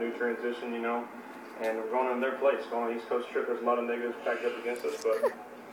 smooth transition, and we're going in their place, going on East Coast trip. There's a lot of negatives packed up against us, but